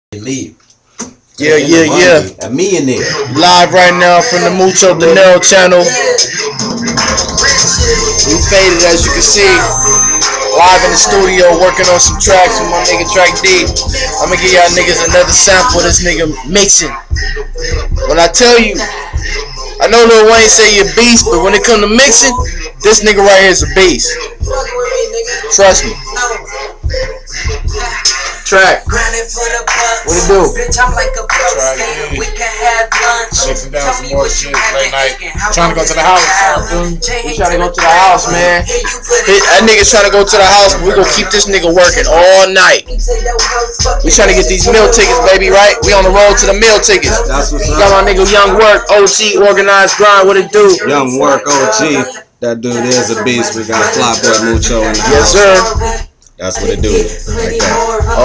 Leave. Yeah. A millionaire. Live right now from the Mucho Dinero channel. We faded, as you can see. Live in the studio, working on some tracks with my nigga Track D. I'm gonna give y'all niggas another sample of this nigga mixing. When I tell you, I know Lil Wayne say you're a beast, but when it come to mixing, this nigga right here is a beast. Trust me. Track. What it do? Mixing down some more shit late night. Trying to go to the house. We trying to go to the house, man. That nigga's trying to go to the house, but we gonna keep this nigga working all night. We trying to get these meal tickets, baby, right? We on the road to the meal tickets. That's what's Got my nigga Young Work, OG, Organized Grind. What it do? Young Work, OG. That dude is a beast. We got Flyboy Mucho in the Yes, house. sir. That's what it do. Like that.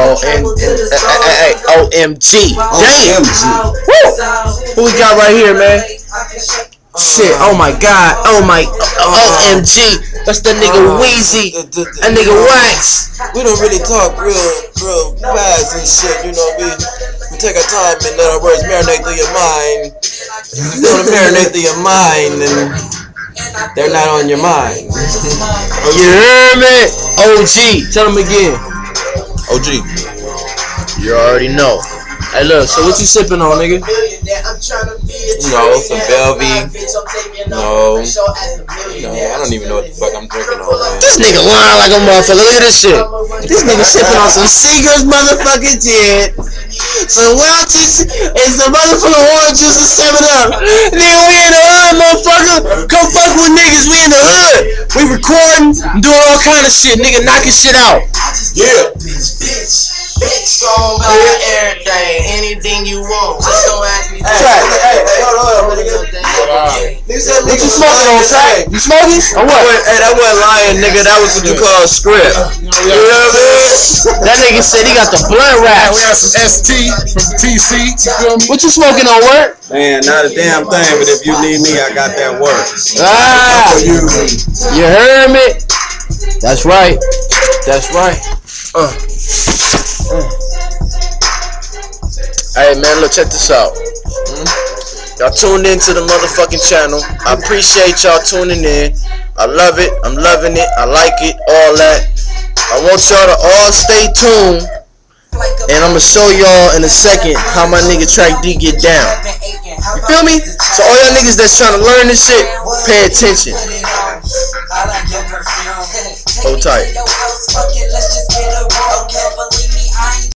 OMG. Damn. OMG. Woo. Who we got right here, man? Shit. Oh my God. OMG. That's the nigga Weezy. That nigga Wax. We don't really talk real fast and shit, you know. We take our time and let our words marinate through your mind. You want to marinate through your mind, and they're not on your mind. You hear me? OG. Tell him again. OG. You already know. Hey, look. So what you sipping on, nigga? No, some Belvy. No, I don't even know what the fuck I'm drinking on, man. This nigga lying like a motherfucker. Look at this shit. This nigga sipping on some Seager's motherfucking gin, some Welch's, and some motherfucking orange juice and 7-Up. Nigga, we in the hood, motherfucker. Come fuck with niggas. We in the hood. We recording, doing all kind of shit. Nigga knocking shit out. Yeah. Bitch, gon' buy everything, anything you want. Just don't ask me. Hey, hold on, nigga. What you smoking on, Track? You smoking? Or what? Hey, that wasn't lying, nigga. That was what you call a script. You know what I mean? That nigga said he got the blunt wrap. We got some ST from TC. You feel me? What you smoking on, Work? Man, not a damn thing, but if you need me, I got that work. Ah, you heard me? That's right. That's right. Hey man, look, check this out. Y'all tuned into the motherfucking channel. I appreciate y'all tuning in. I love it. I'm loving it. I like it. All that. I want y'all to all stay tuned. And I'm gonna show y'all in a second how my nigga Track D get down. You feel me? So all y'all niggas that's trying to learn this shit, pay attention. Hold tight.